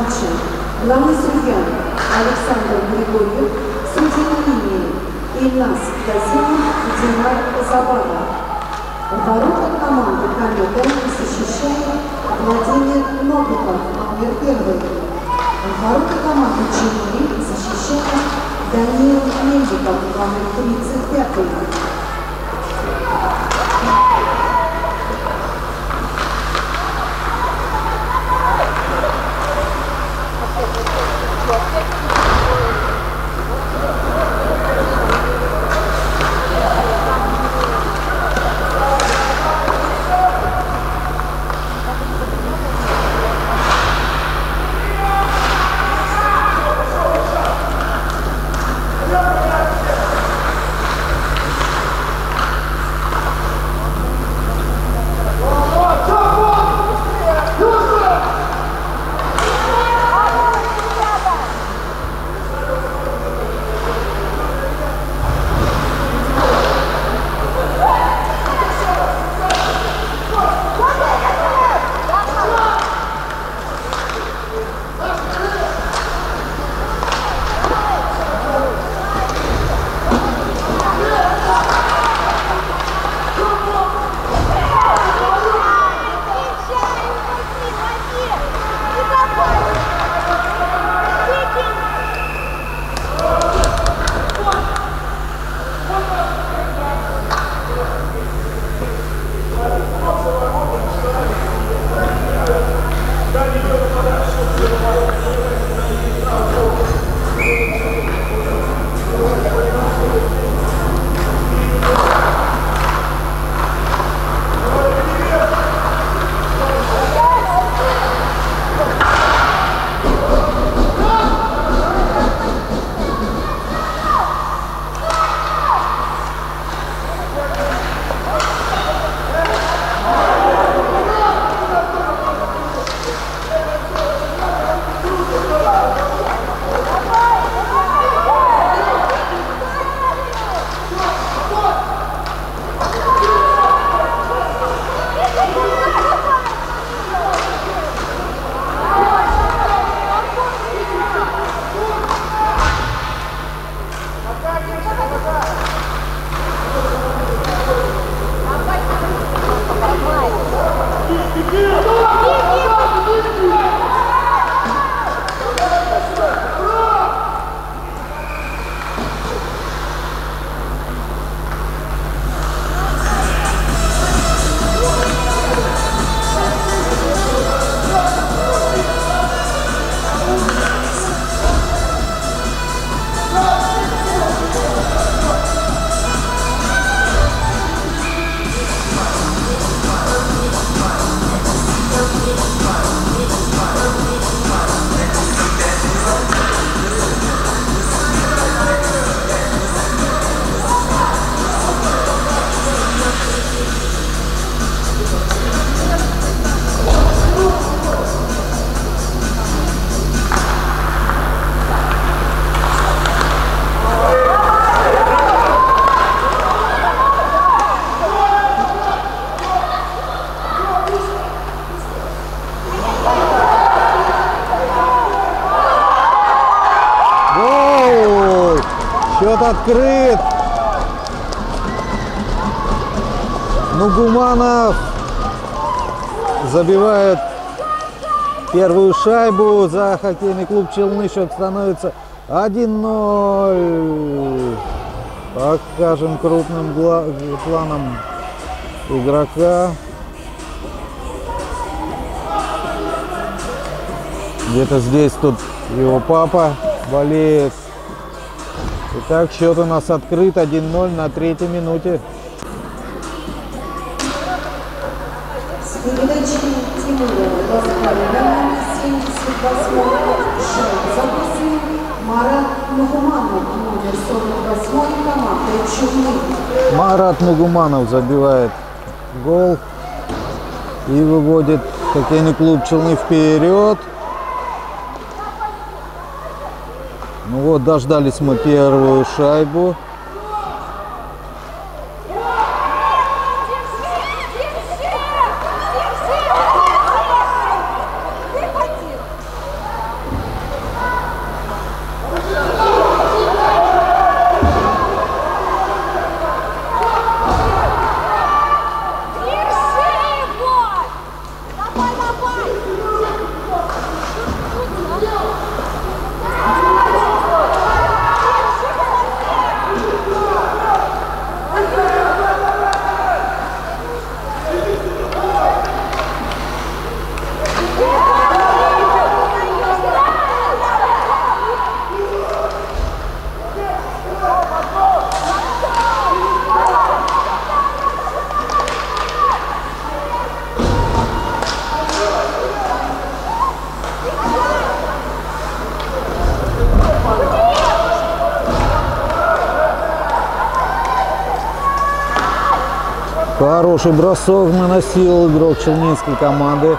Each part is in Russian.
матча. Главный судья Александр Григорьев, судья на линии Ильнас Казимов и Динар Забава. Ворота команды «Комета» защищает Владимир Новиков, номер 1. Ворота команды «Чили» защищает Даниил Мельников, номер 35. Счет открыт. Нугуманов забивает первую шайбу за хоккейный клуб Челны. Счет становится 1-0. Покажем крупным планом игрока. Где-то здесь тут его папа болеет. Итак, счет у нас открыт 1-0 на 3-й минуте. С передачи Тимура Лазарова 78-й запустил Марат Нугуманов, номер 48-й команды Челны. Марат Нугуманов забивает гол и выводит хоккейный клуб Челны вперед. Ну вот, дождались мы первую шайбу. Хороший бросок наносил игрок челнинской команды.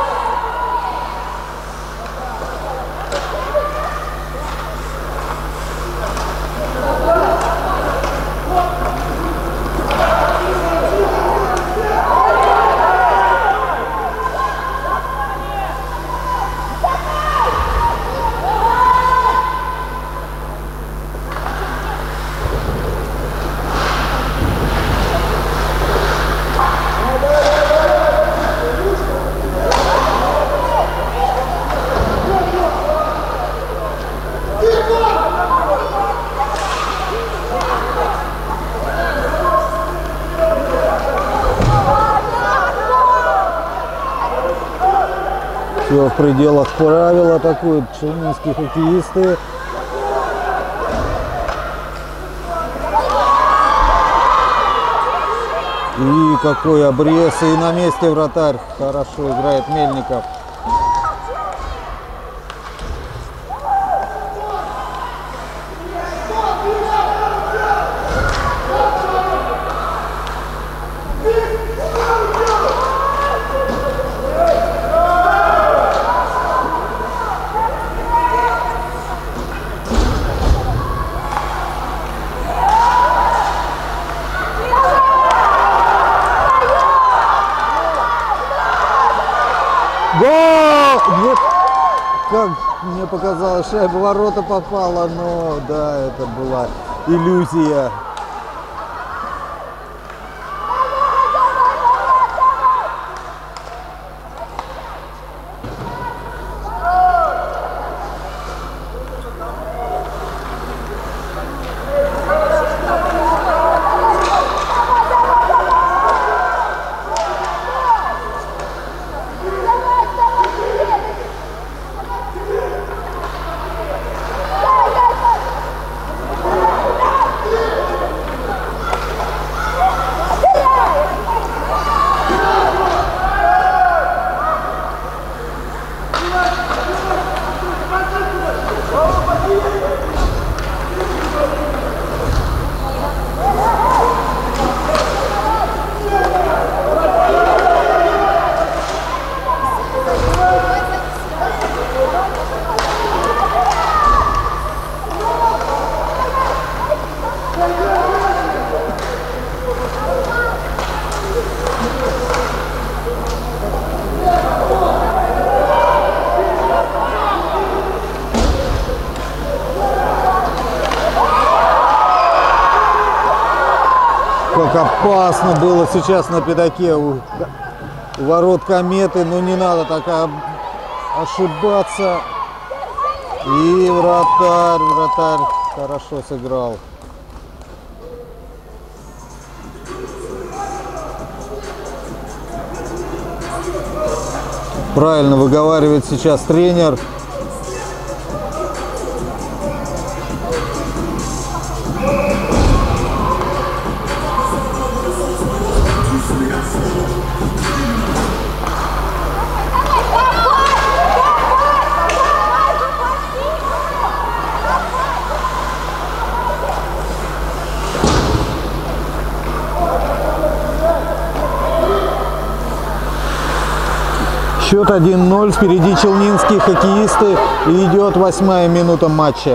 Все в пределах правил, атакуют челнинские хоккеисты. И какой обрез, и на месте вратарь хорошо играет Мельников. Гол! Вот как мне показалось, шайба в ворота попала, но да, это была иллюзия. Как опасно было сейчас на пятаке у ворот Кометы, но не надо так ошибаться. И вратарь хорошо сыграл. Правильно выговаривает сейчас тренер. Счет 1-0, впереди челнинские хоккеисты, и идет 8-я минута матча.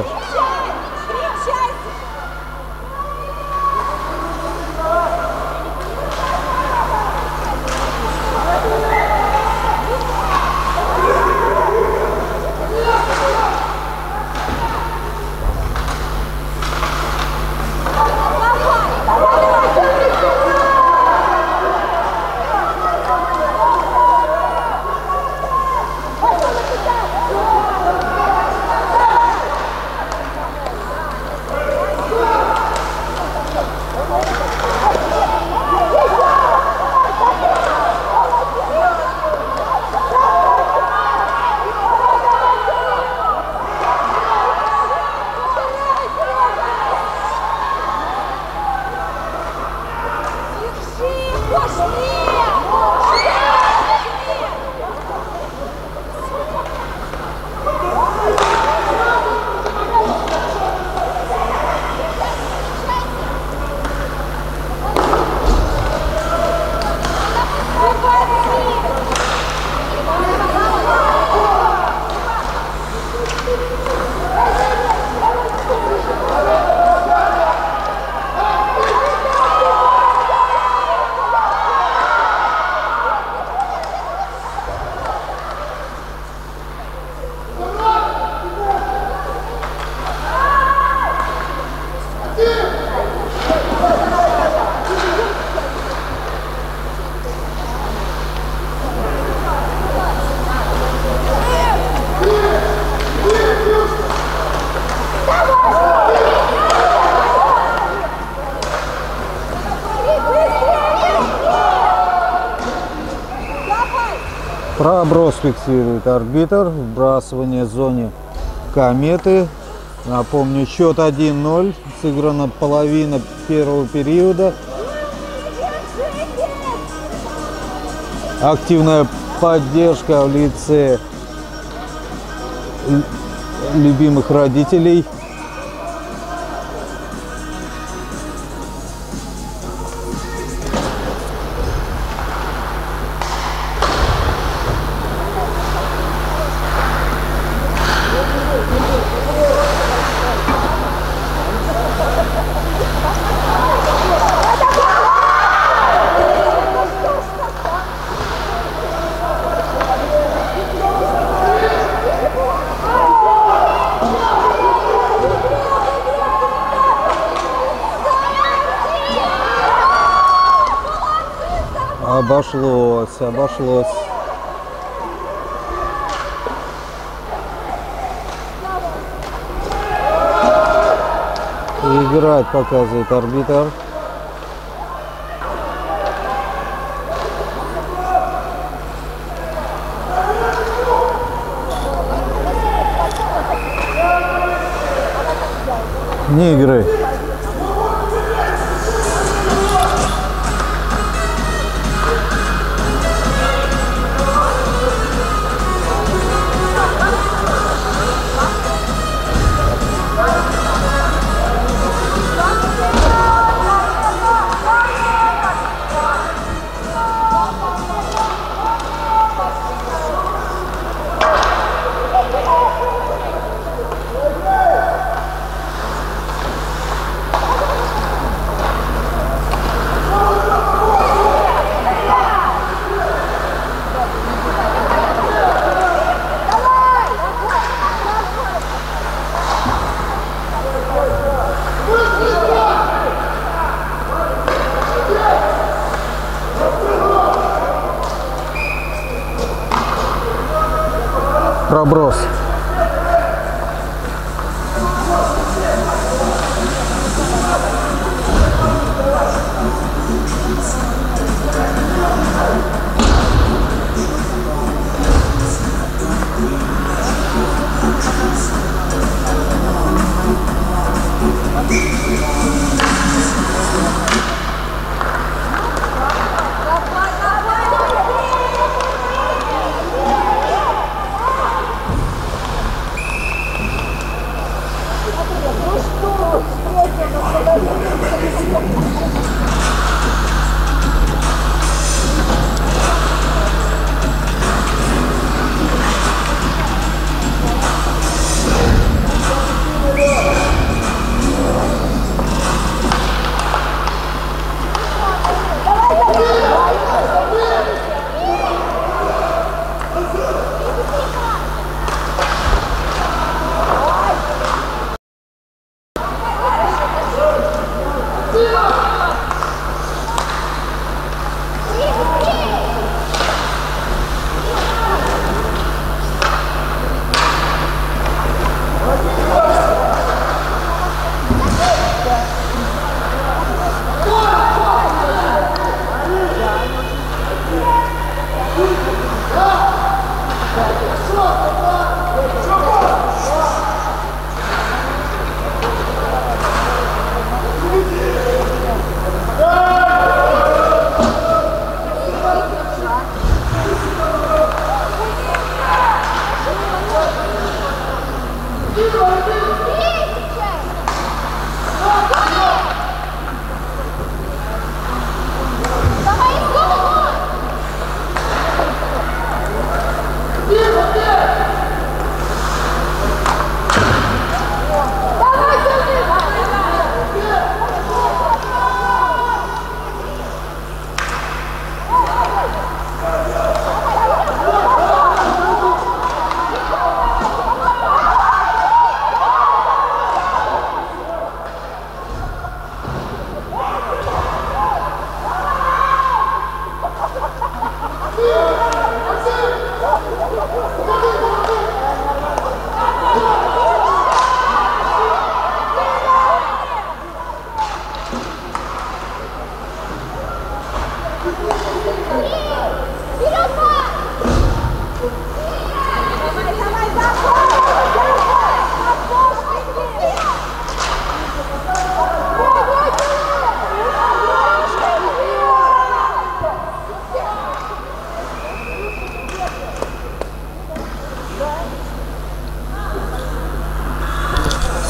Проброс фиксирует арбитр. Вбрасывание в зоне кометы. Напомню, счет 1-0. Сыграна половина первого периода. Активная поддержка в лице любимых родителей. Обошлось. Играть показывает арбитр. Не играй. Проброс.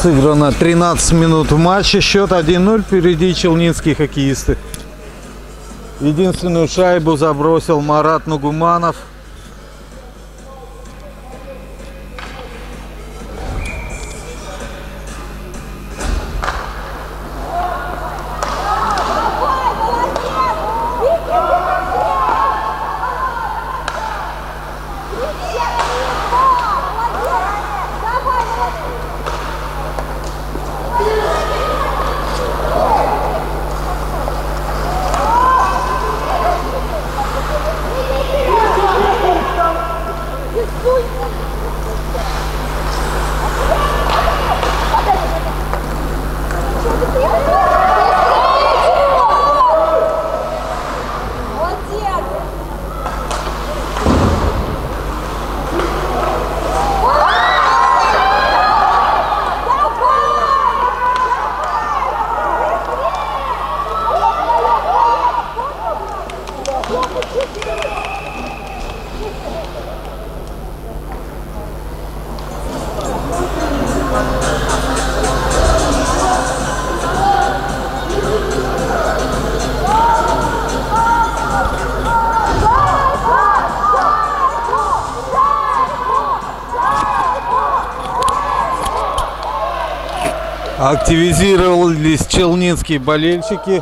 Сыграно 13 минут в матче. Счет 1-0. Впереди челнинские хоккеисты. Единственную шайбу забросил Марат Нугуманов. Активизировались челнинские болельщики.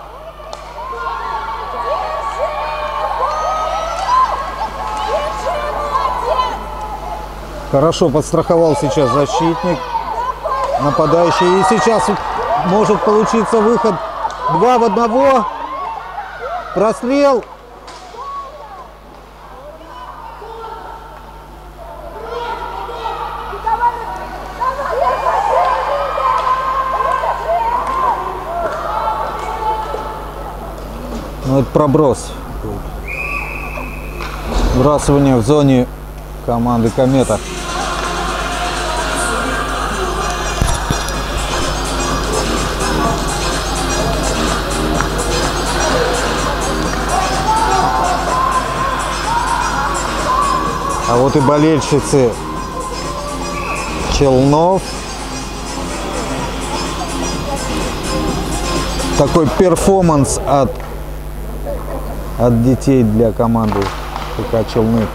Хорошо подстраховал сейчас защитник, нападающий. И сейчас может получиться выход 2 в 1. Прострел. Ну, это проброс. Вбрасывание в зоне команды «Комета». А вот и болельщицы Челнов. Такой перформанс от детей для команды ФК Челны.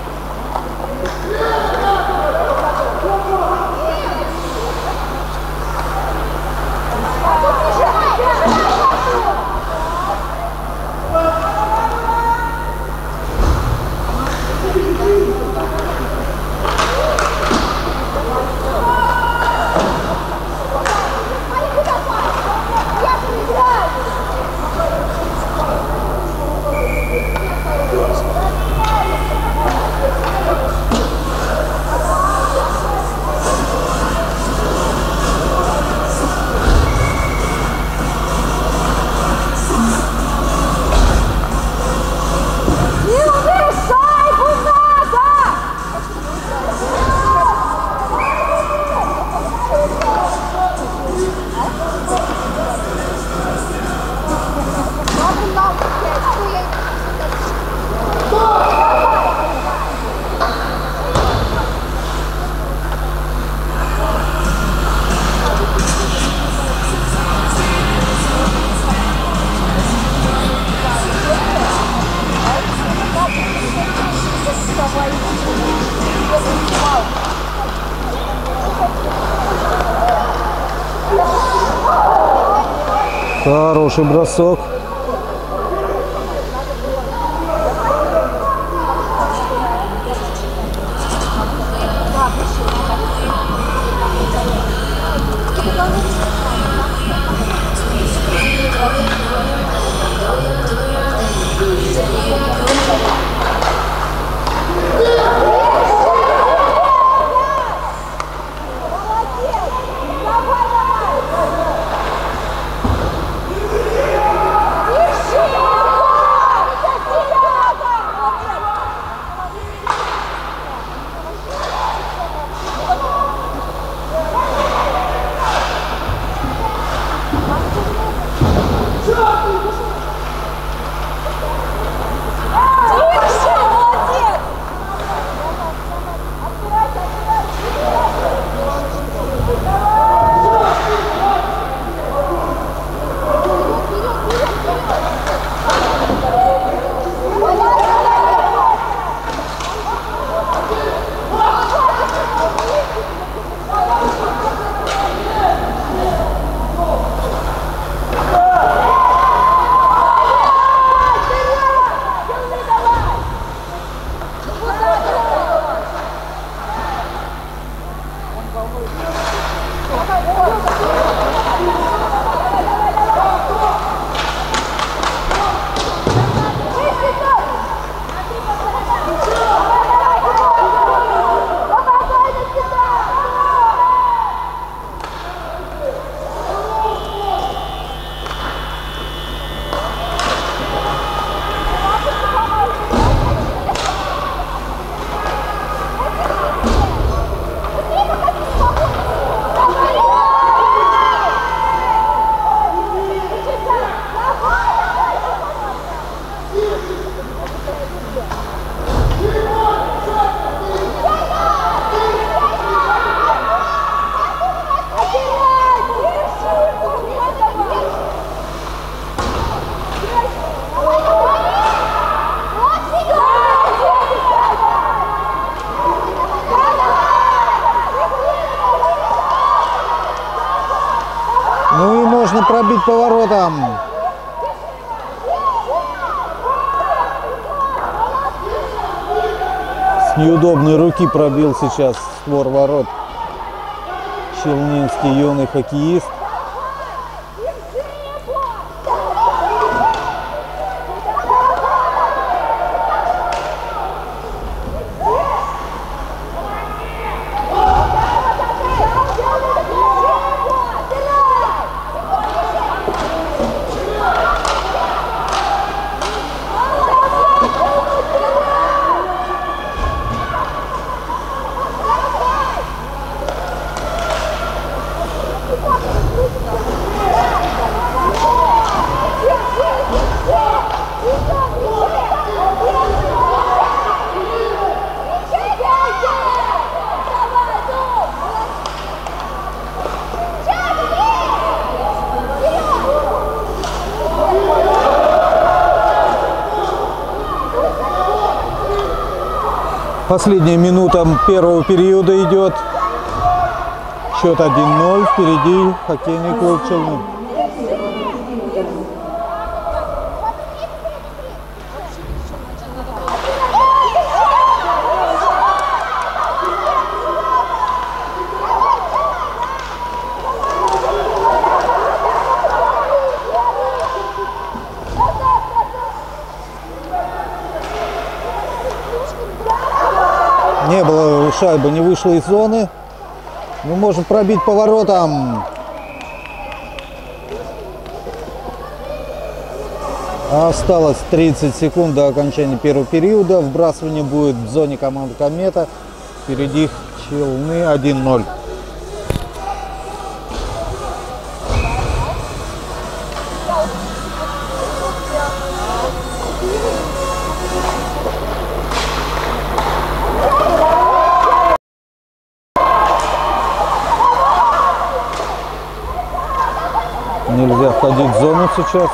Хороший бросок. можно пробить поворотом. С неудобной руки пробил сейчас створ ворот челнинский юный хоккеист. Последняя минута первого периода идет. Счет 1-0. Впереди хоккейный клуб Челны. Не было, шайба не вышла из зоны. Ну, может пробить поворотом. Осталось 30 секунд до окончания первого периода. Вбрасывание будет в зоне команды Комета. Впереди Челны 1-0. Нельзя входить в зону сейчас.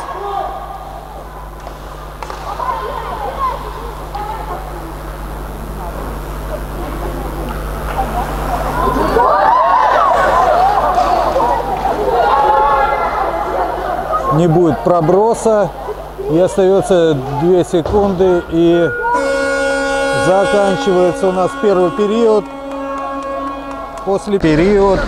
Не будет проброса. И остается 2 секунды. И заканчивается у нас первый период. После периода.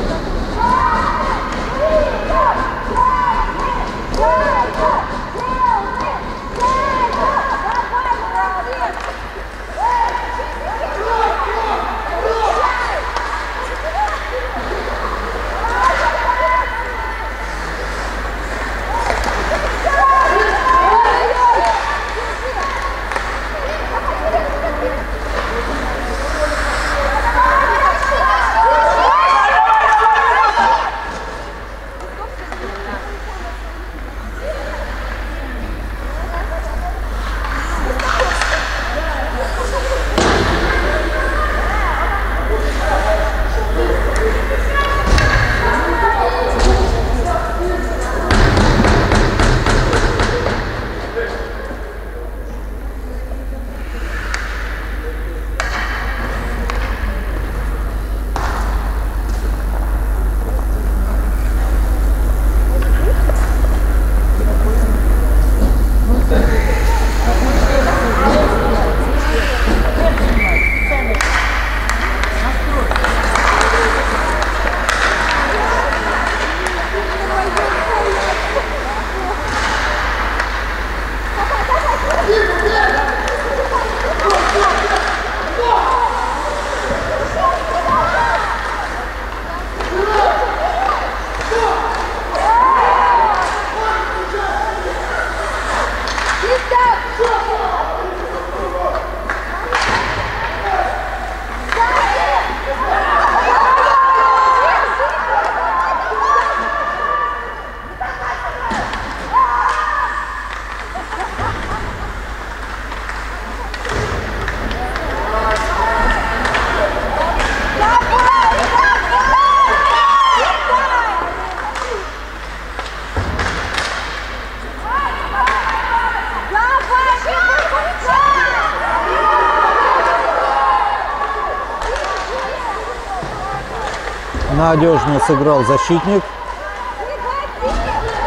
Надежно сыграл защитник.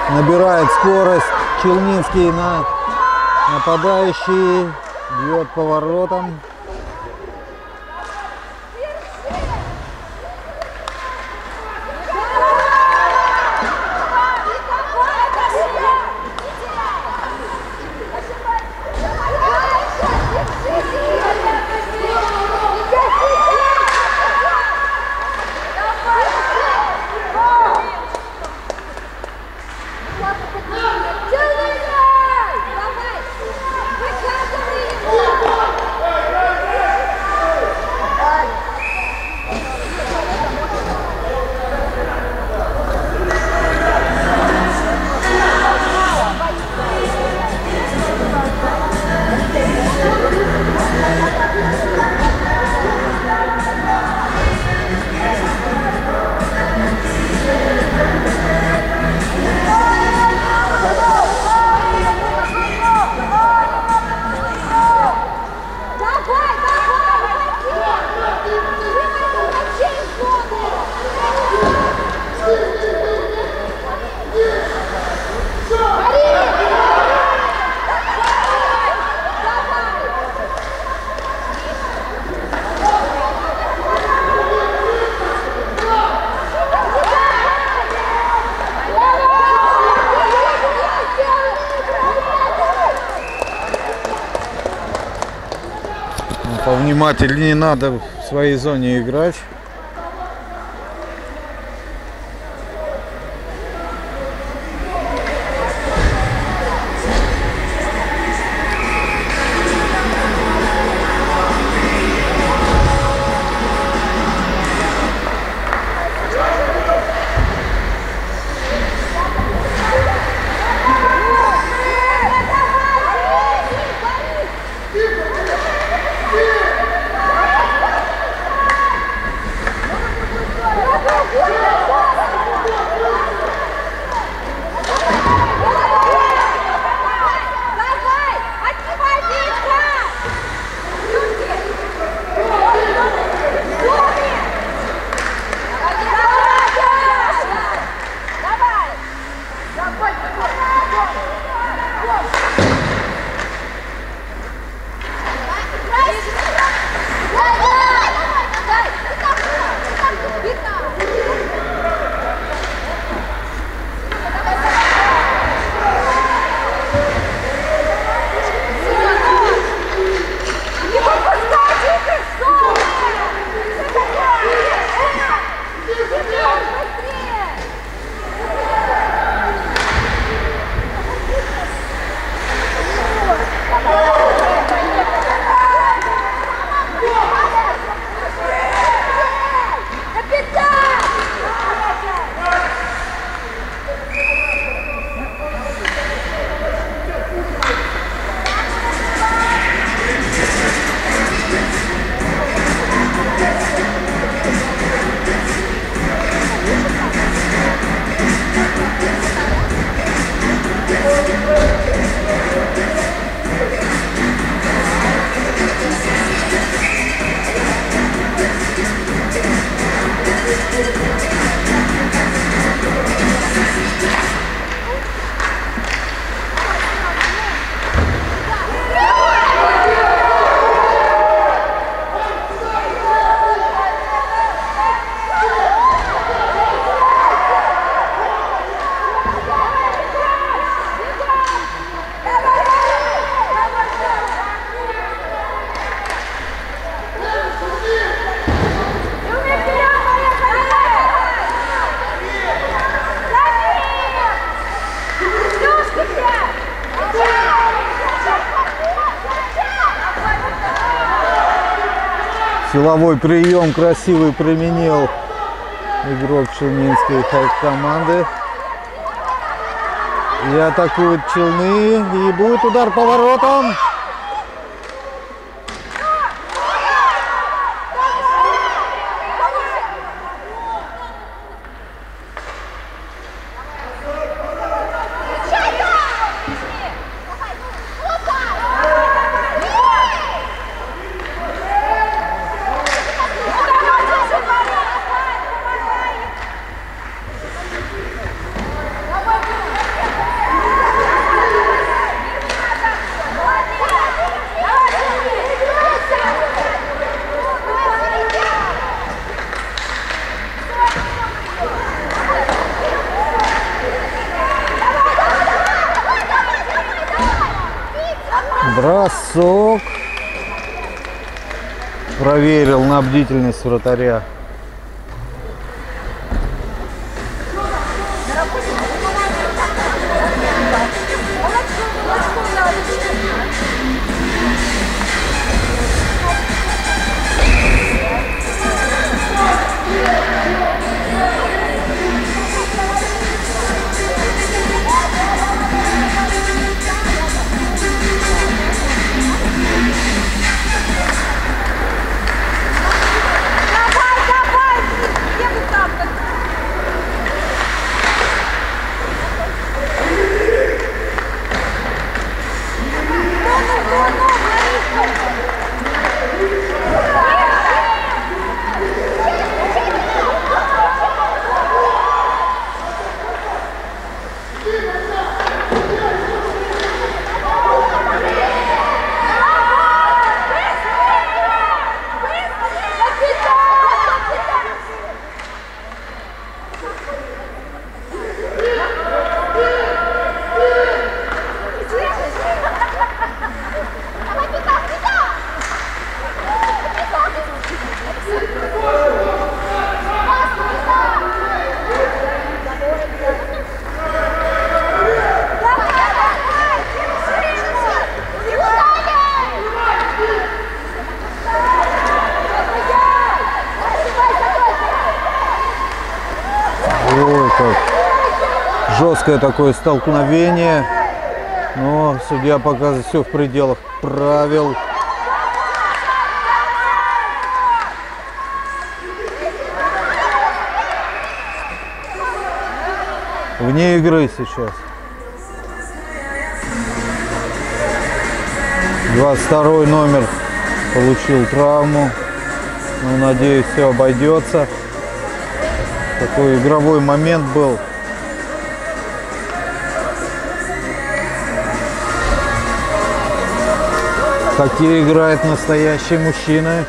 Набирает скорость Челнинский нападающий. Бьет поворотом. Повнимательнее надо в своей зоне играть. Силовой прием красивый применил игрок челнинской команды. И атакуют Челны. И будет удар поворотом. Бросок. Проверил на бдительность вратаря. Ой, как жесткое такое столкновение, но судья показывает все в пределах правил. Вне игры сейчас. 22-й номер получил травму. Ну, надеюсь, все обойдется. Такой игровой момент был. Хоккей играет настоящие мужчины.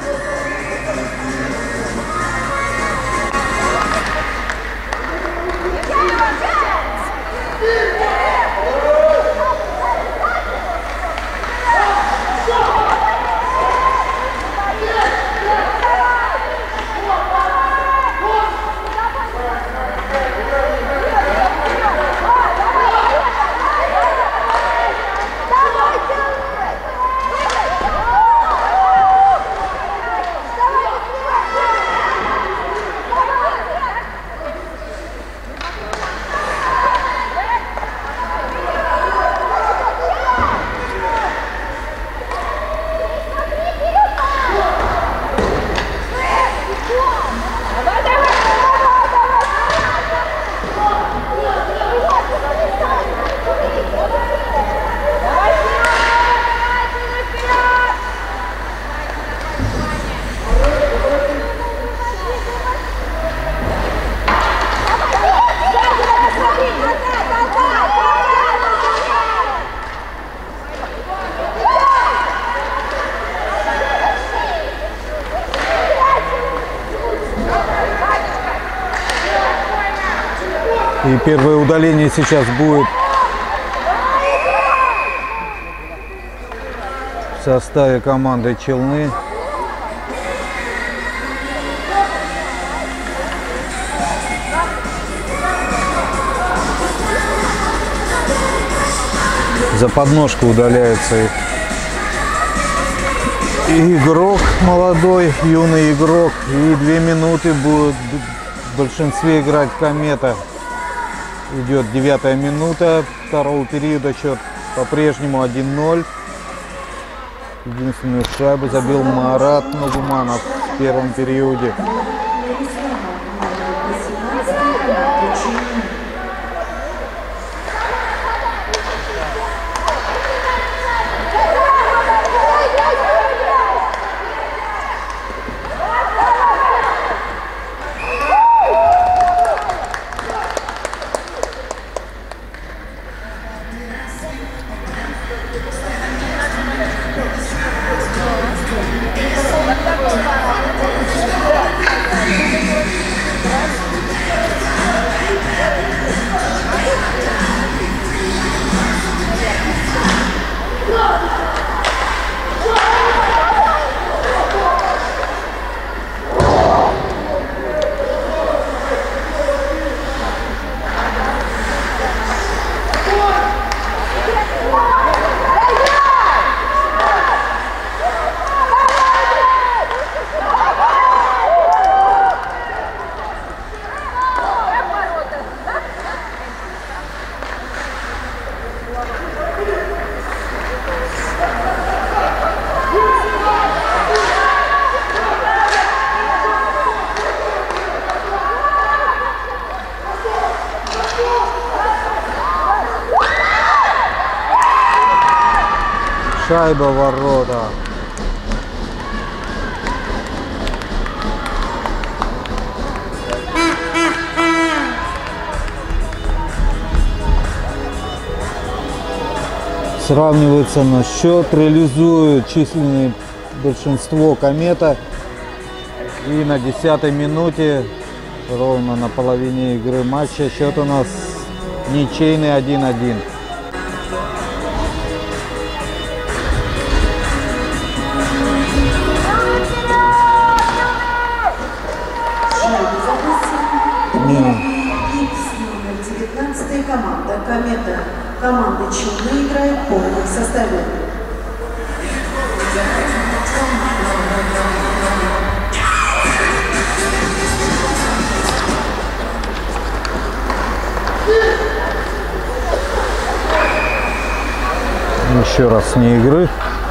И первое удаление сейчас будет в составе команды Челны. За подножку удаляется игрок молодой, юный игрок. И 2 минуты будет в большинстве играть Комета. Идет 9-я минута второго периода, счет по-прежнему 1-0. Единственную шайбу забил Марат Нугуманов в первом периоде. Шайба в ворота. Сравнивается на счет, реализует численное большинство Комета. И на 10-й минуте, ровно на половине игры матча, счет у нас ничейный 1-1. Команда Комета. Команда Чудно играет в полном составе. Еще раз вне игры.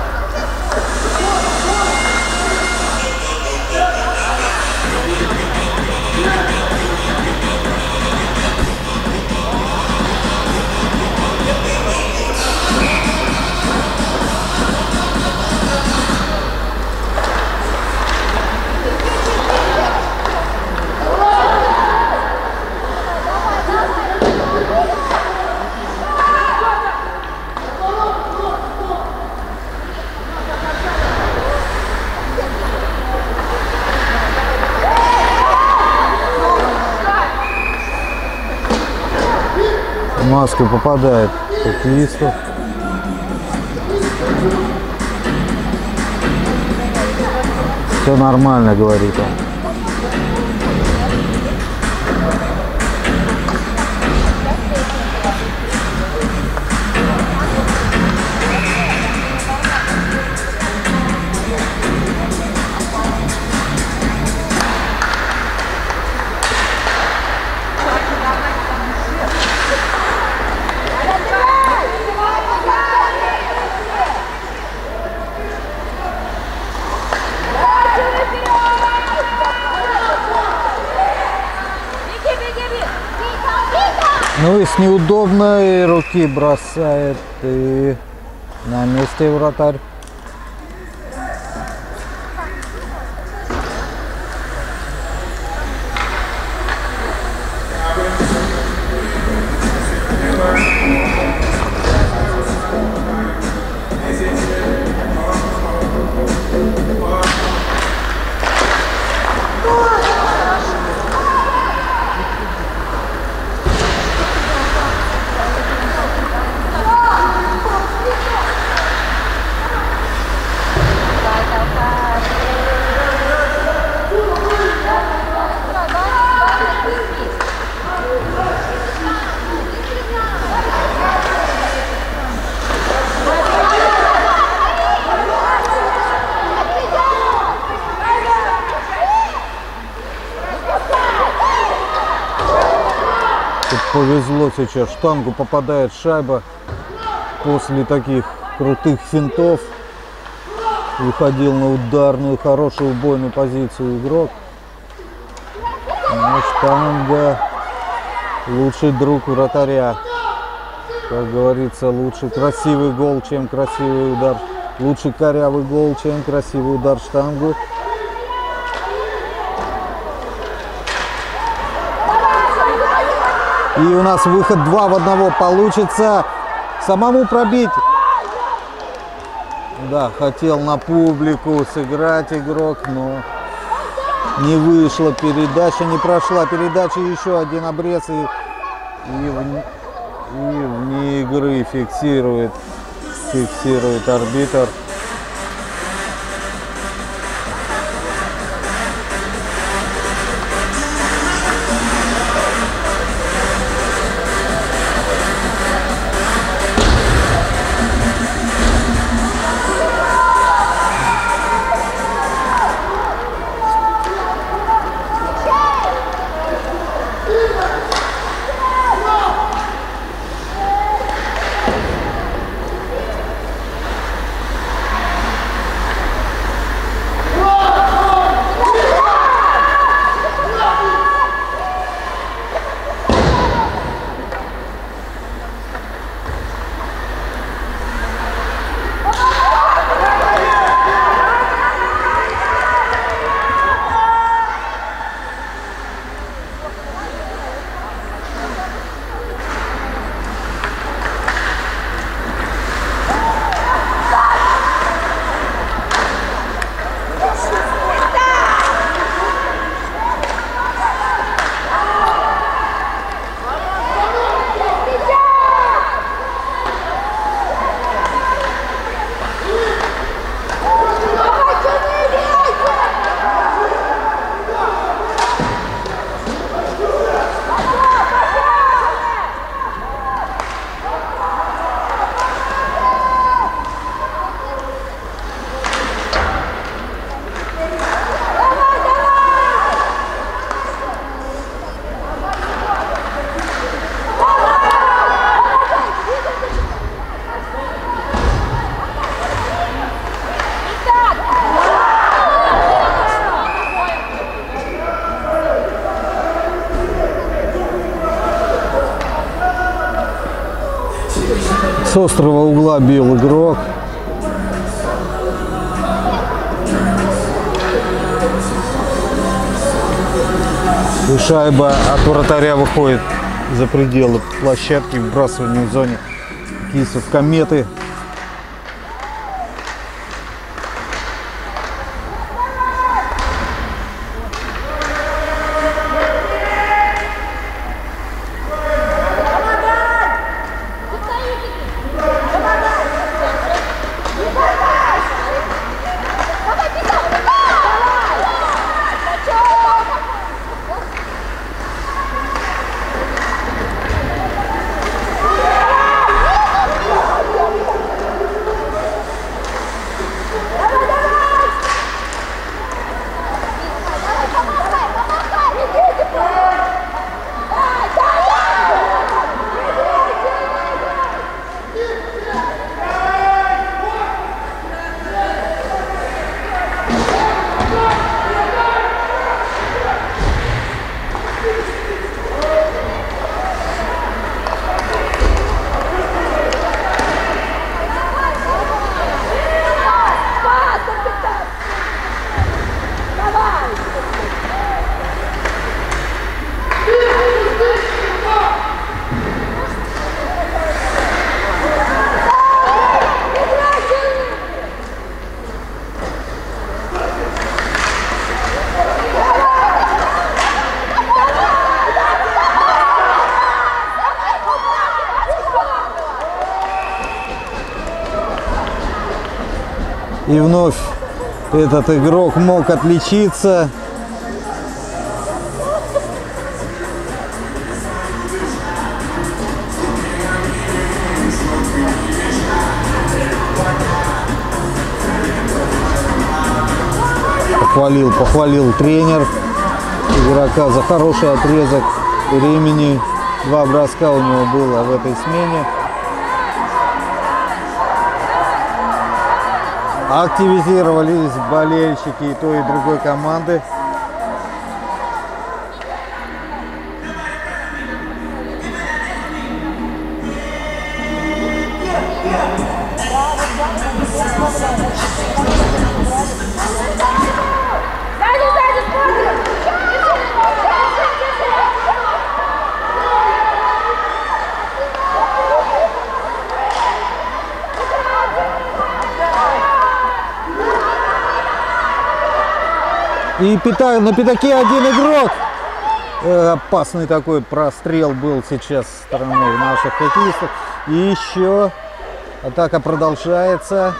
Маску попадает хоккеистов. Все нормально, говорит он. Ну и с неудобной руки бросает, и на месте вратарь. Повезло сейчас, в штангу попадает шайба после таких крутых финтов. Выходил на ударную, хорошую убойную позицию игрок. Но штанга лучший друг вратаря. Как говорится, лучше красивый гол, чем красивый удар. Лучше корявый гол, чем красивый удар в штангу. И у нас выход 2 в 1 получится. Самому пробить. Да, хотел на публику сыграть игрок, но не вышла передача, не прошла передача. Еще один обрез и вне игры фиксирует арбитр. С острого угла бил игрок. И шайба от вратаря выходит за пределы площадки, вбрасывание в зоне кисов кометы. И вновь этот игрок мог отличиться. Похвалил тренер игрока за хороший отрезок времени. 2 броска у него было в этой смене. Активизировались болельщики и той, и другой команды. И на пятаке один игрок. Опасный такой прострел был сейчас со стороны наших хоккеистов. И еще атака продолжается.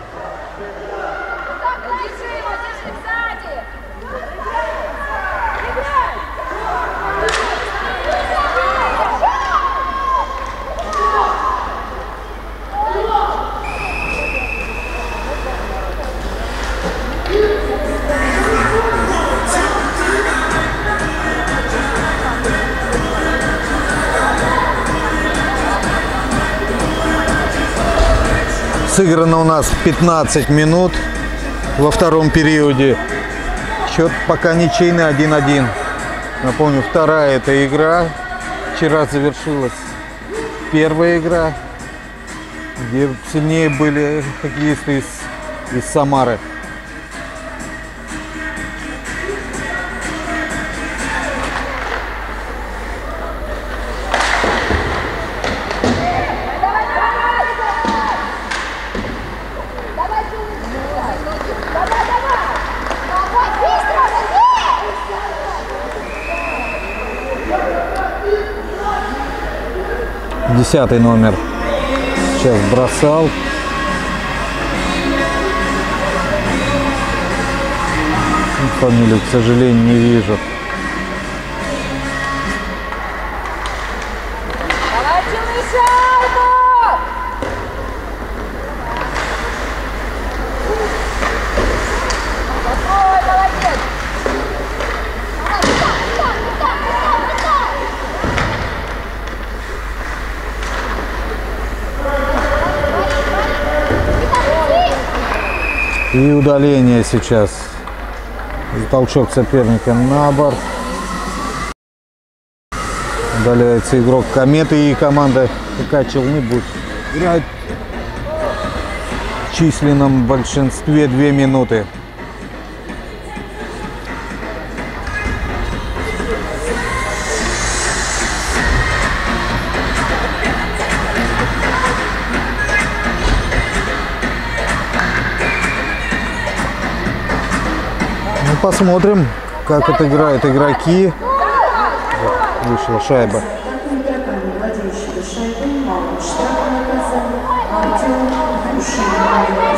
Сыграно у нас 15 минут во втором периоде. Счет пока ничейный 1-1. Напомню, вторая эта игра. Вчера завершилась первая игра, где сильнее были хоккеисты из Самары. Десятый номер сейчас бросал. Фамилию, к сожалению, не вижу. И удаление сейчас. Толчок соперника на борт. Удаляется игрок Кометы, и команда ФК Челны будет играют в численном большинстве 2 минуты. Ну, посмотрим, как отыграют игроки. Вот, вышла шайба. Игроками, владеющими шайбой, малым штрафом наказали Артем Юшин.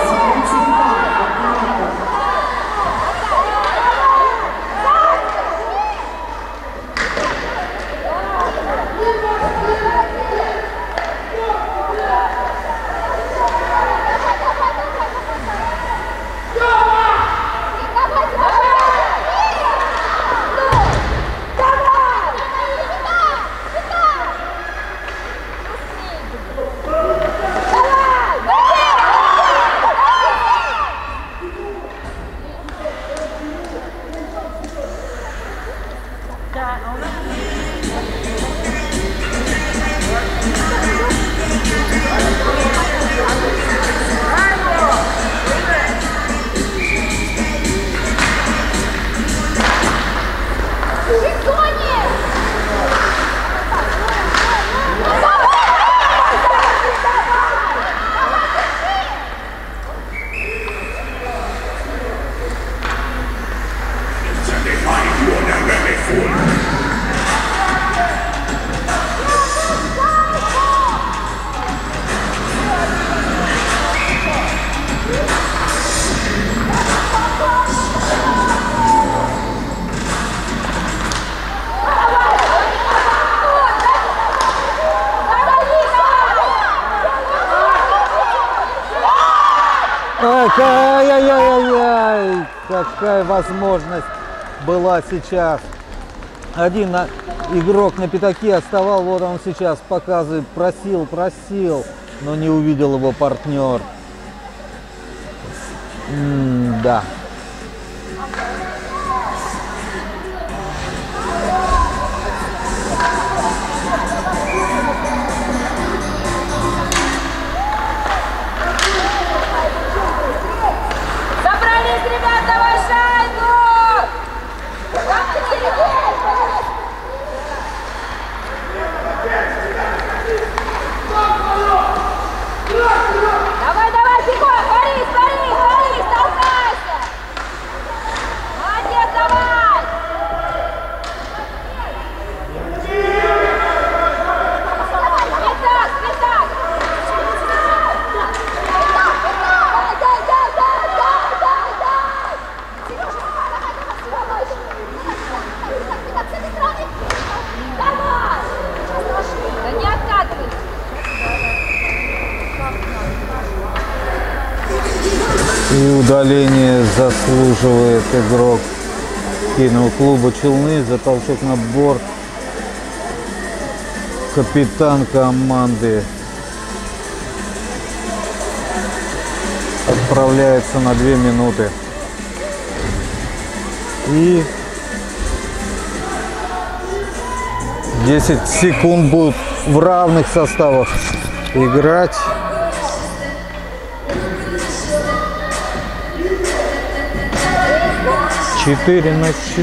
Ай-яй-яй-яй! Какая возможность была сейчас. Один игрок на пятаке отставал, вот он сейчас показывает, просил, но не увидел его партнер. Да. И удаление заслуживает игрок хоккейного клуба Челны за толчок на борт. Капитан команды отправляется на 2 минуты. И 10 секунд будут в равных составах играть. Четыре на 4.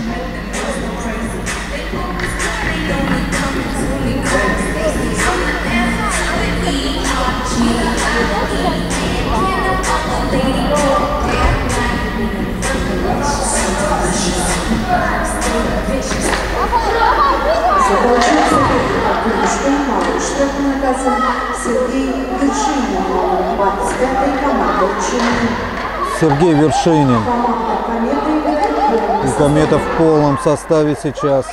Штрафом наказан Сергей Вершинин, 25-й команда Челны. Сергей Вершинин. Команда Кометы. И Комета в полном составе сейчас.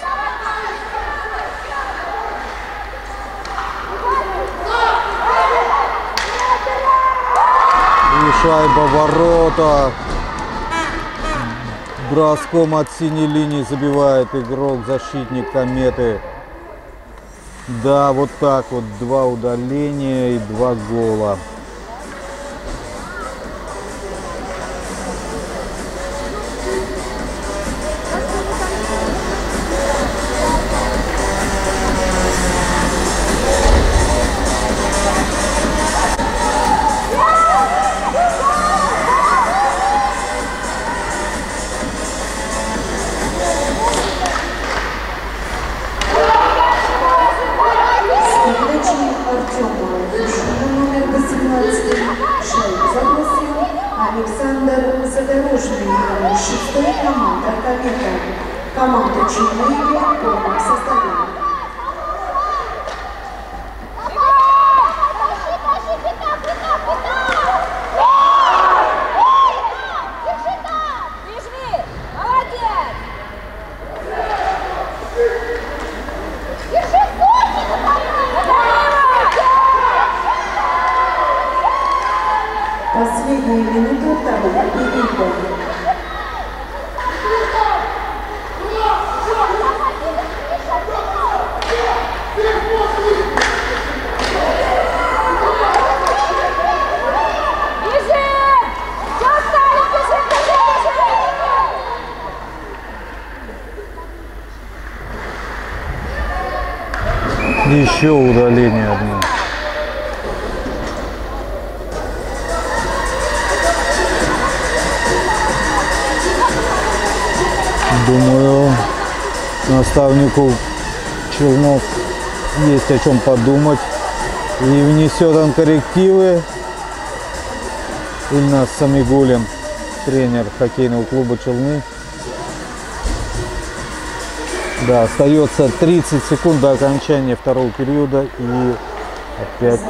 И шайба в ворота. Броском от синей линии забивает игрок-защитник Кометы. Да, вот так вот. 2 удаления и 2 гола. сын Шоу запросил Александр Задорожный, 6-я команда «Комета». Команда «Черные» в полном составе. Последние минуты второго периода. Еще удаление одно. Думаю, наставнику Челнов есть о чем подумать. И внесет он коррективы. Ильназ Самигуллин, тренер хоккейного клуба «Челны». Да, остается 30 секунд до окончания второго периода. И опять...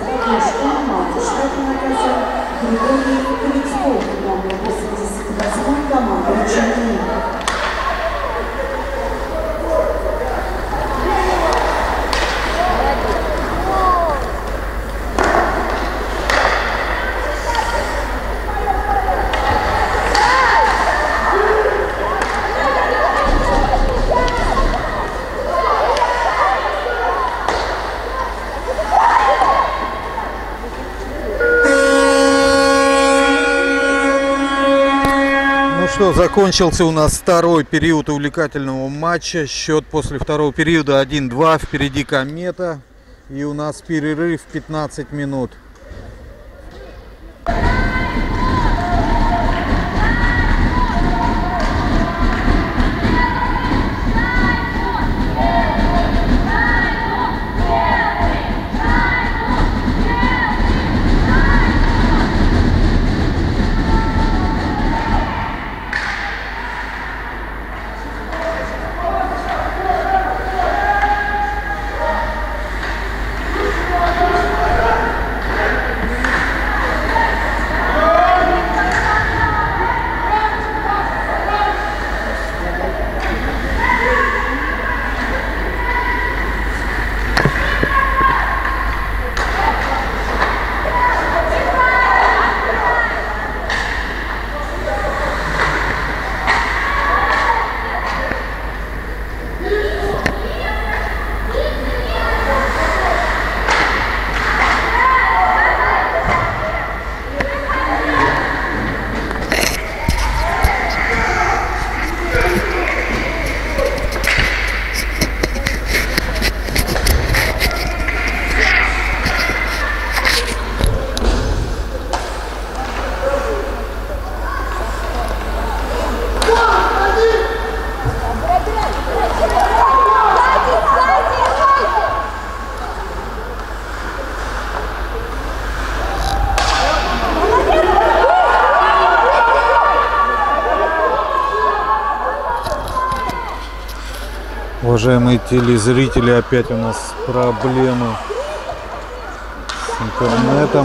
Что, закончился у нас второй период увлекательного матча. Счет после второго периода 1-2. Впереди «Комета». И у нас перерыв 15 минут. Уважаемые телезрители, опять у нас проблемы с интернетом.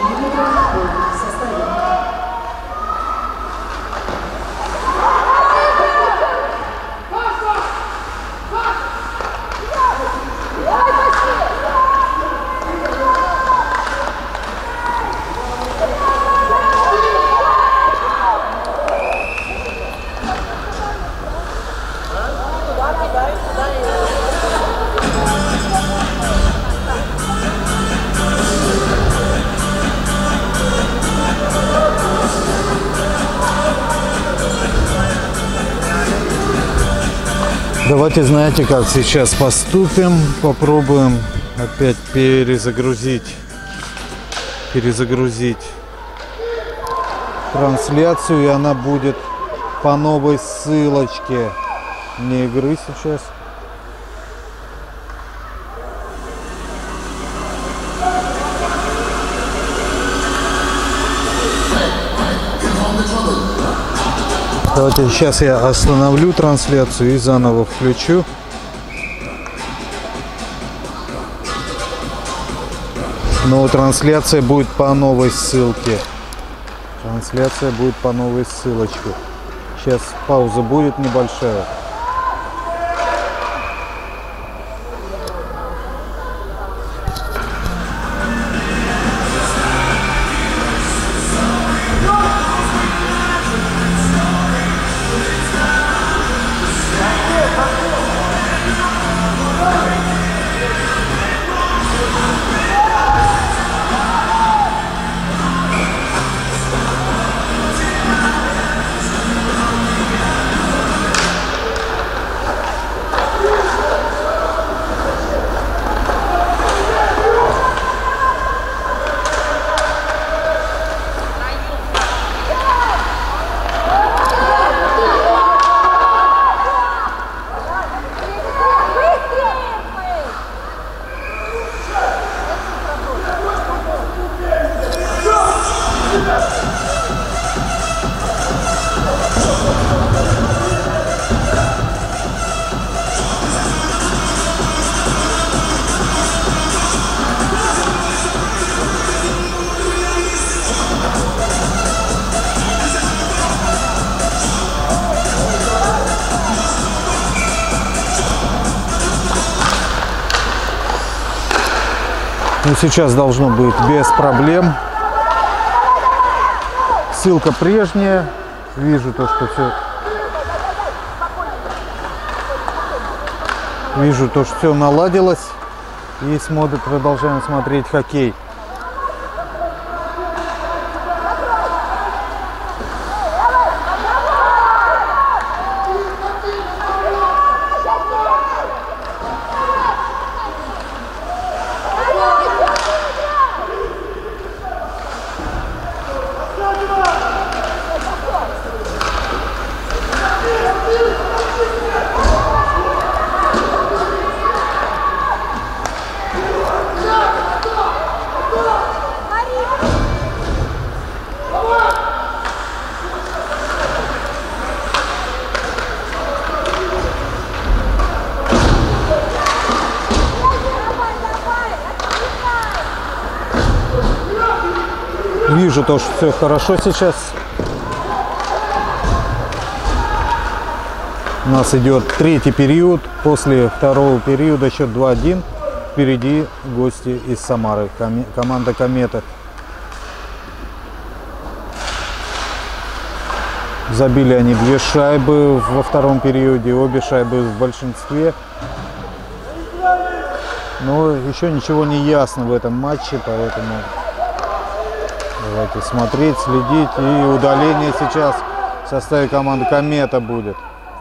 Давайте, знаете, как сейчас поступим? Попробуем опять перезагрузить трансляцию, и она будет по новой ссылочке вне игры сейчас. Давайте сейчас я остановлю трансляцию и заново включу. Но трансляция будет по новой ссылке. Трансляция будет по новой ссылочке. Сейчас пауза будет небольшая. Ну, сейчас должно быть без проблем. Ссылка прежняя. Вижу то, что все. Вижу то, что все наладилось. И продолжаем смотреть хоккей. Вижу то, что все хорошо сейчас. У нас идет третий период. После второго периода счет 2-1. Впереди гости из Самары. Команда «Комета». Забили они 2 шайбы во втором периоде. Обе шайбы в большинстве. Но еще ничего не ясно в этом матче, поэтому давайте смотреть, следить. И удаление сейчас в составе команды «Комета» будет.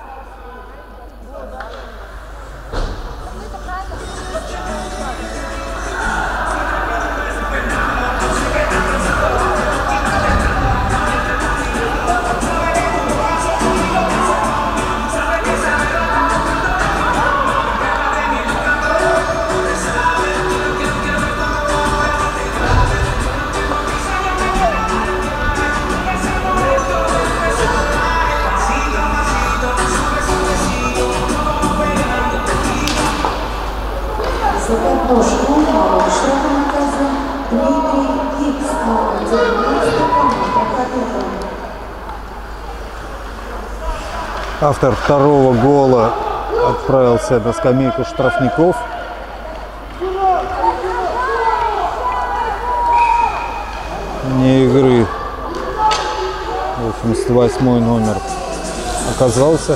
Автор второго гола отправился на скамейку штрафников. Вне игры 88-й номер оказался.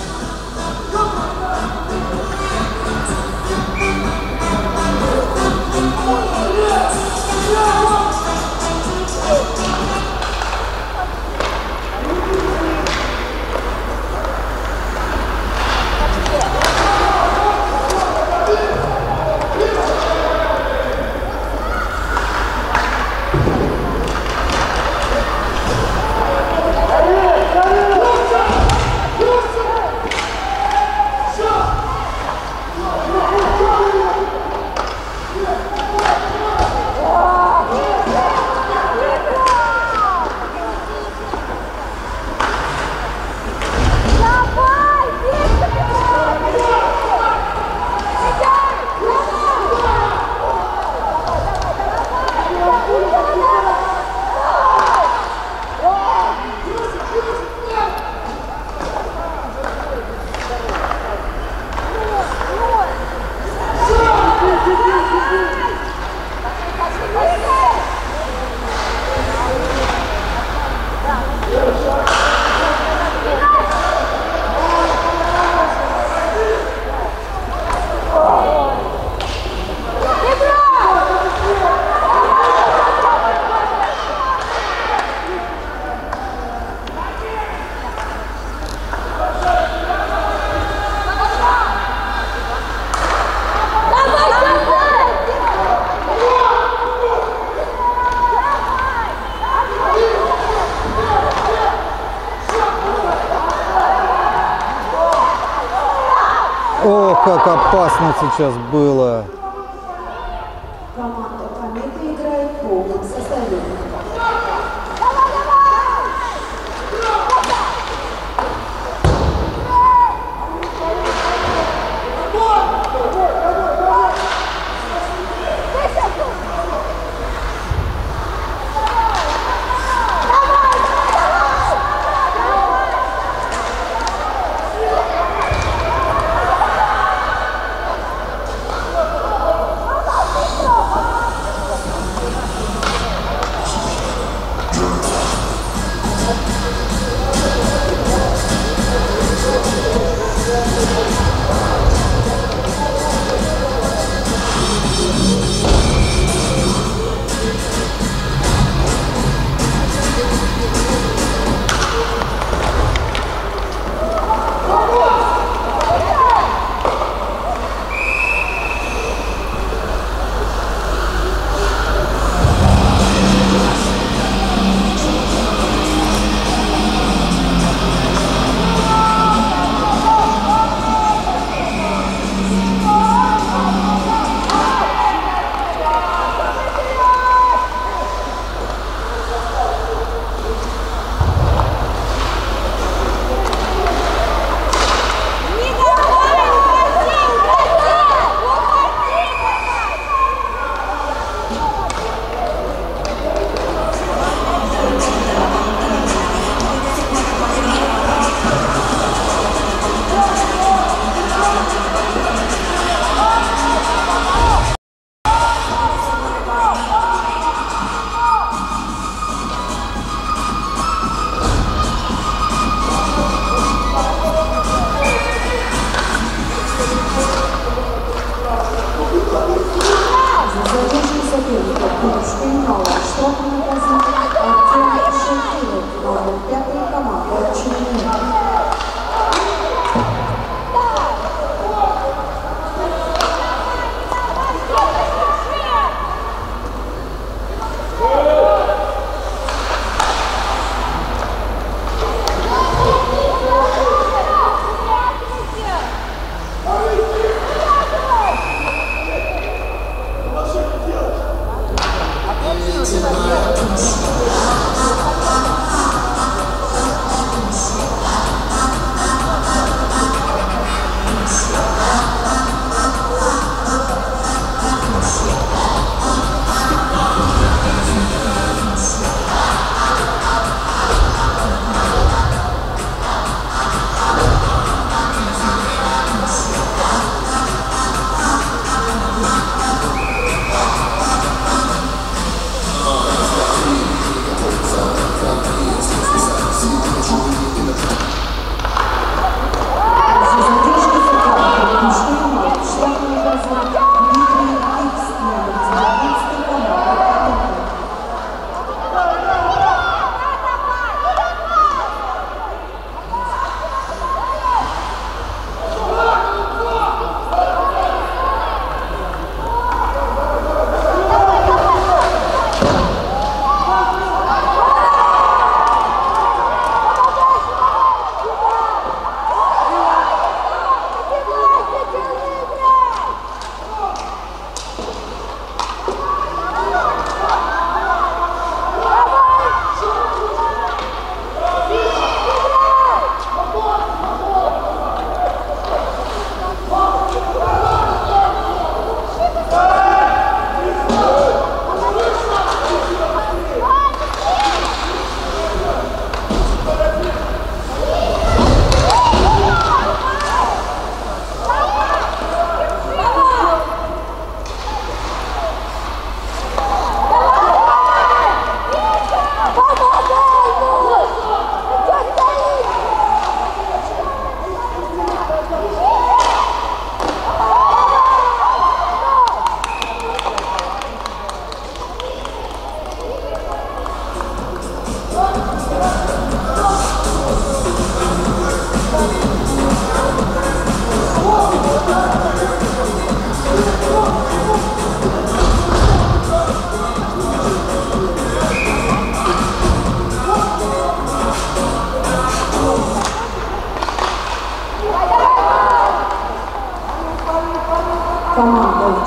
как опасно сейчас было. Команда Комета играет в полном составе.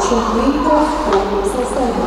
Чумный играет в полном составе.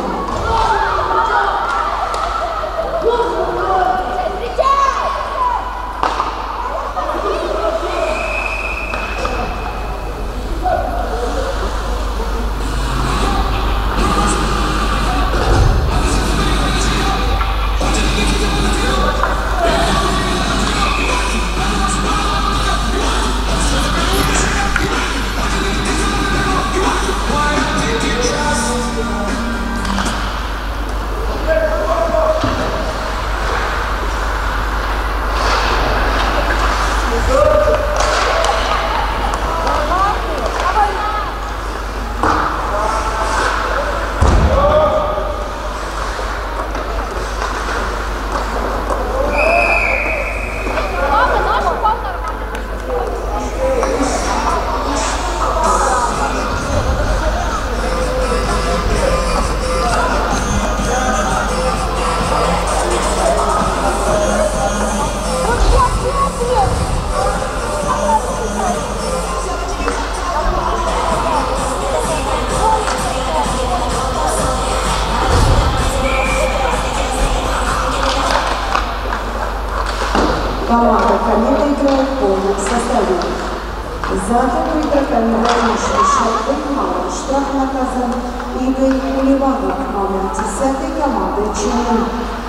Команда «Комета» играет в полном составе. За атаку игроками Ранишев Шалбек, мало штраф наказан Игорь Куливанов, номер 10 команды «Чумы».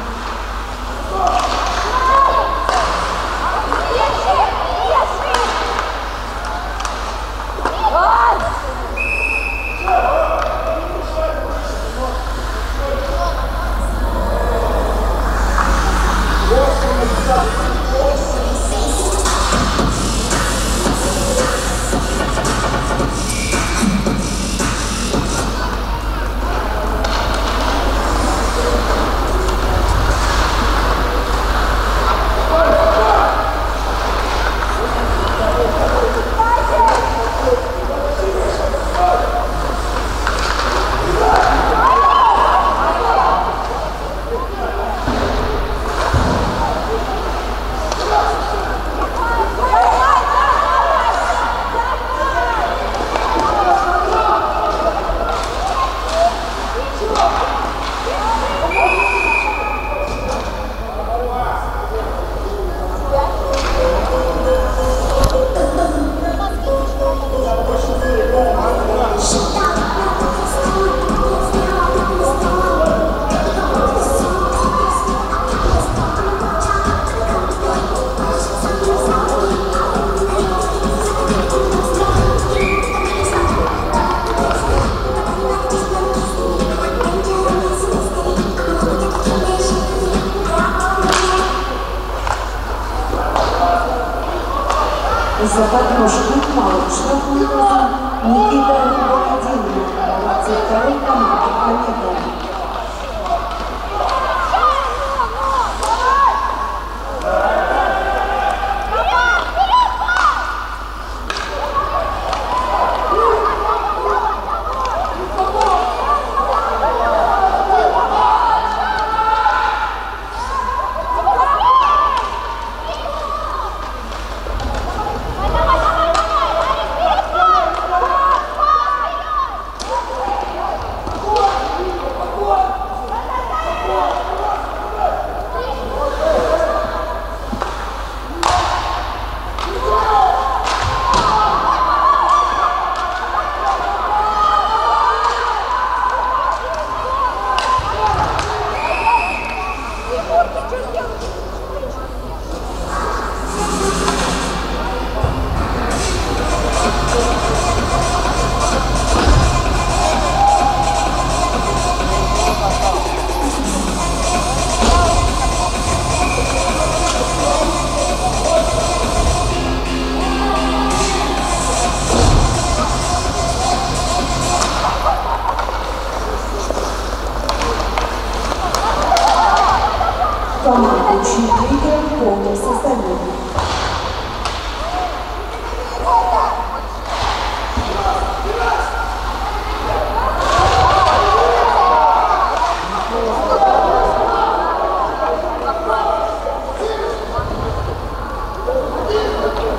За подножку мало штраф наказан Никита Бородин, 22-й команды «Комета». Команда «Чумы» играет в полном составе.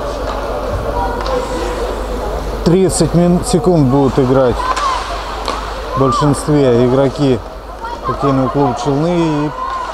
Секунд будут играть. В большинстве игроки хоккейного клуба Челны.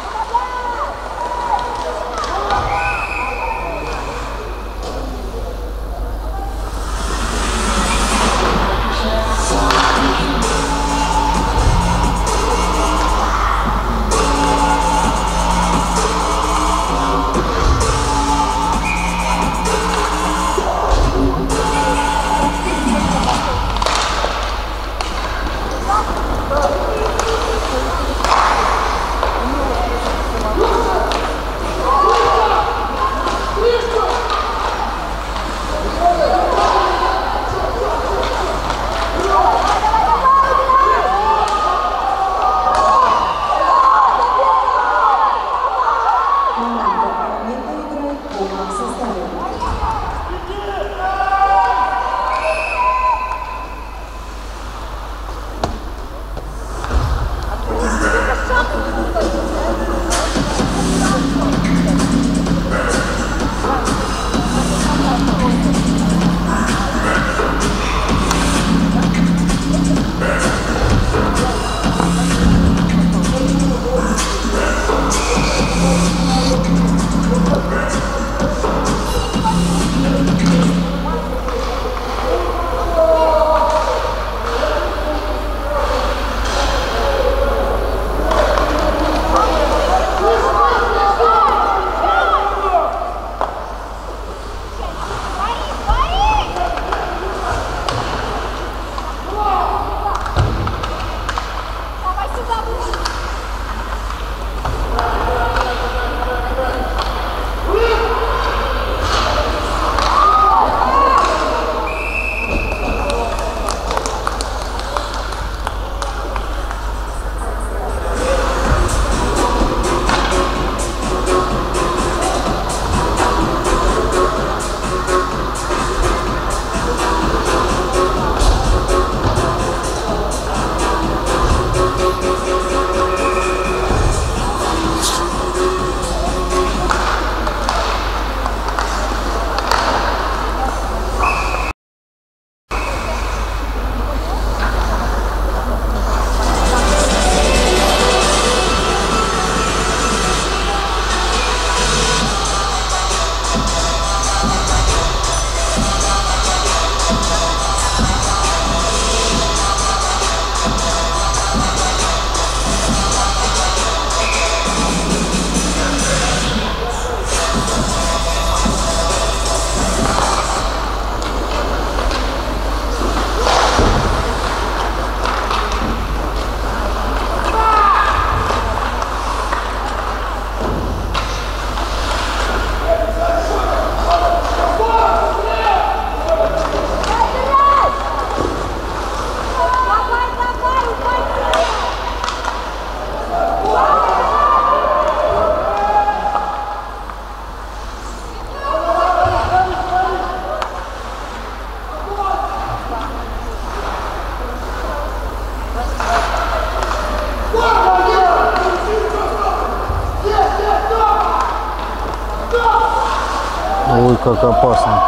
Ой, как опасно.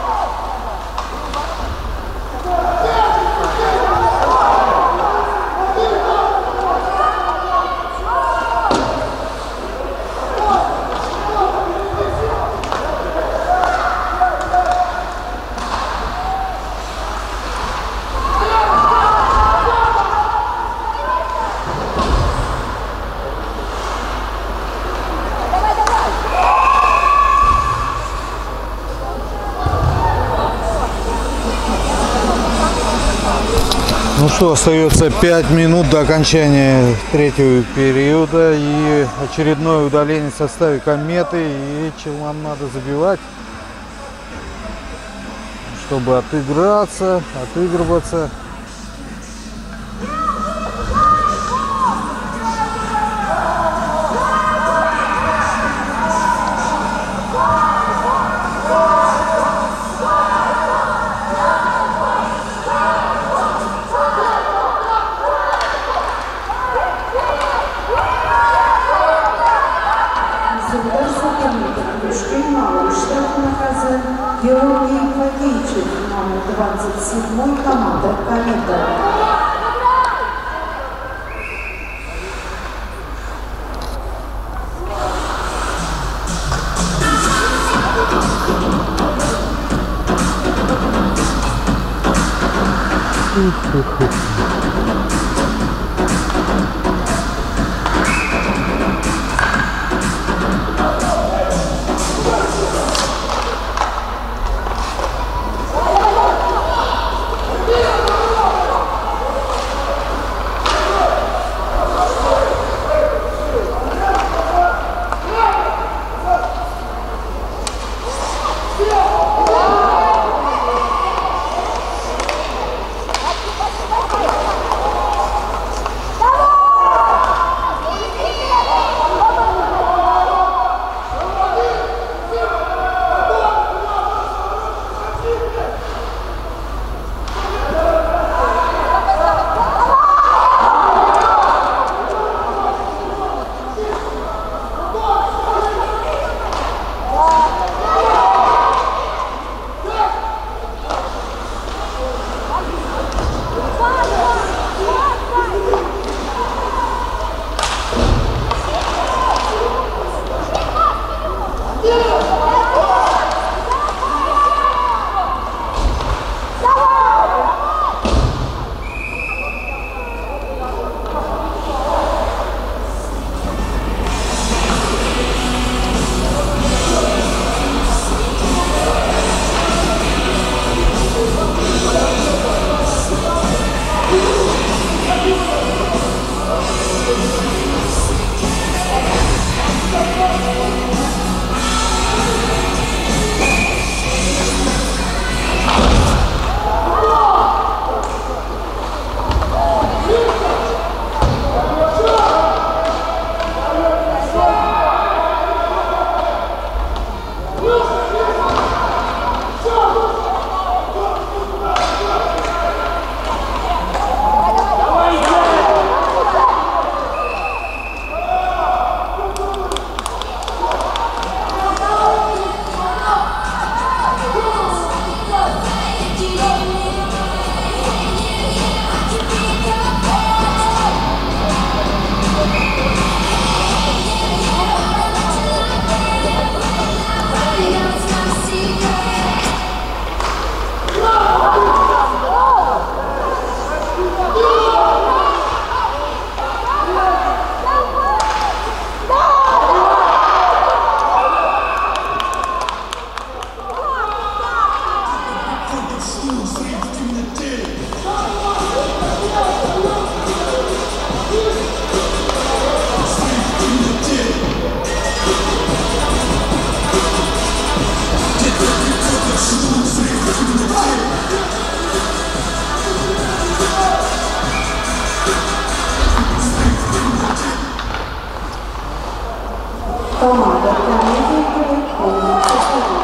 Ну что, остается 5 минут до окончания третьего периода и очередное удаление в составе Кометы, и Челнам надо забивать, чтобы отыгрываться. Георгий Фадейчик, номер 27, команда «Комета». Команда команды полного состава.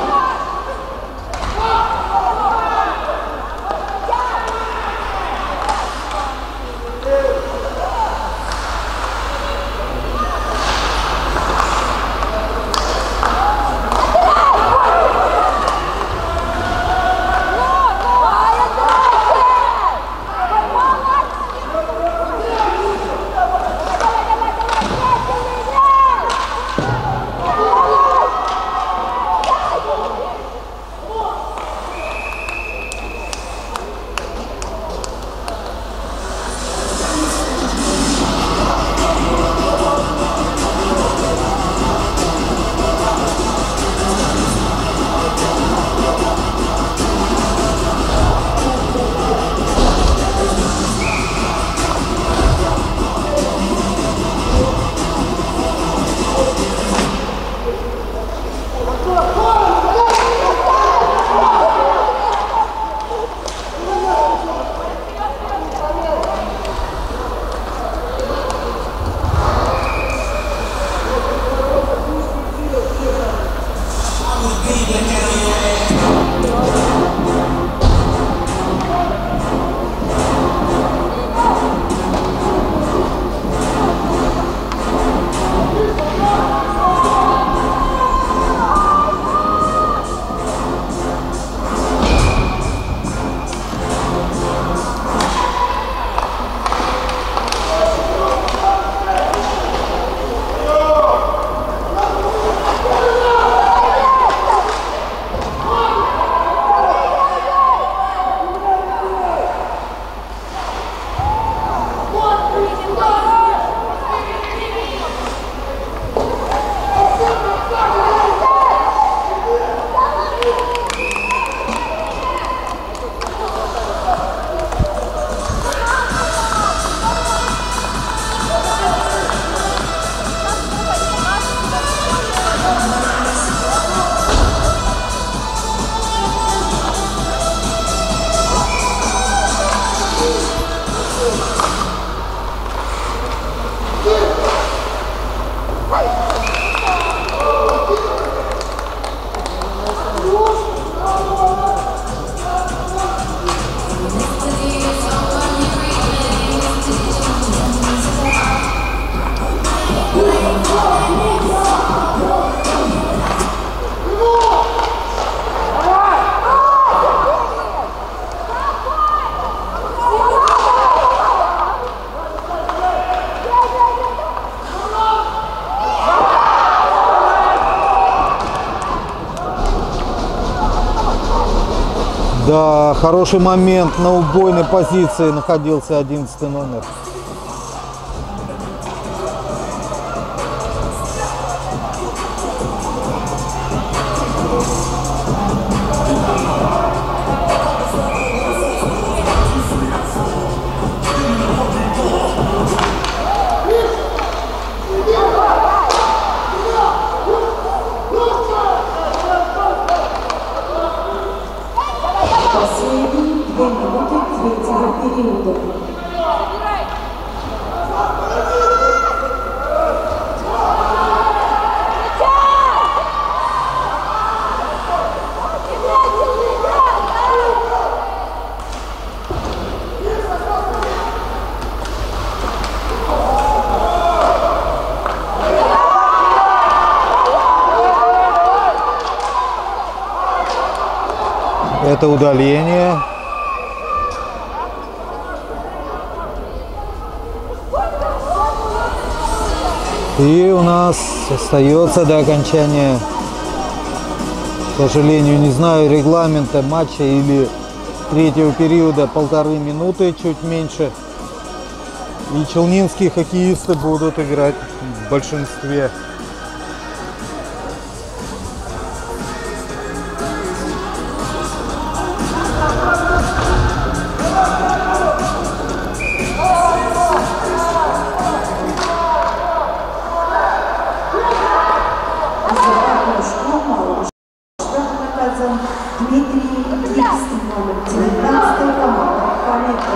Да, хороший момент. На убойной позиции находился 11 номер. Последние 2 минуты третьего периода. Это удаление. И у нас остается до окончания, к сожалению, не знаю регламента матча или третьего периода, 1,5 минуты, чуть меньше. И челнинские хоккеисты будут играть в большинстве. Дмитрий Гибский, номер 19, команда «Комета».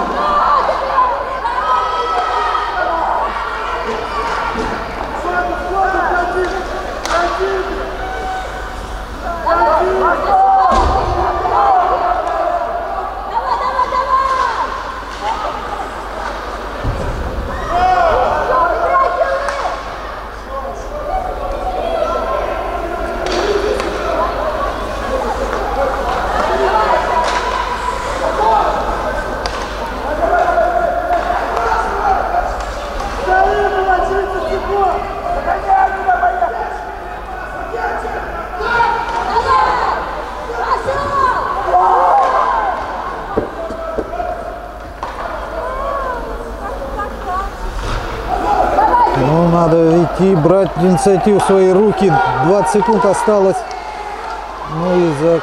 Ну, надо идти, брать инициативу в свои руки. 20 секунд осталось. Ну и за...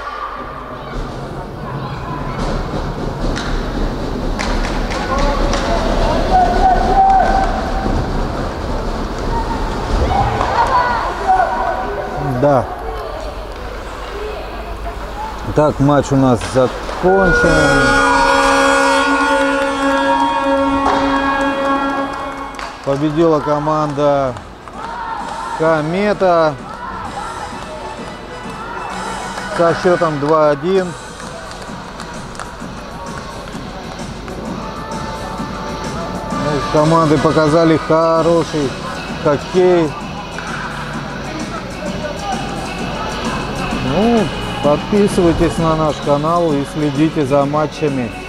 Да. Так, матч у нас закончен. Победила команда «Комета» со счетом 2-1. Команды показали хороший хоккей. Ну, подписывайтесь на наш канал и следите за матчами.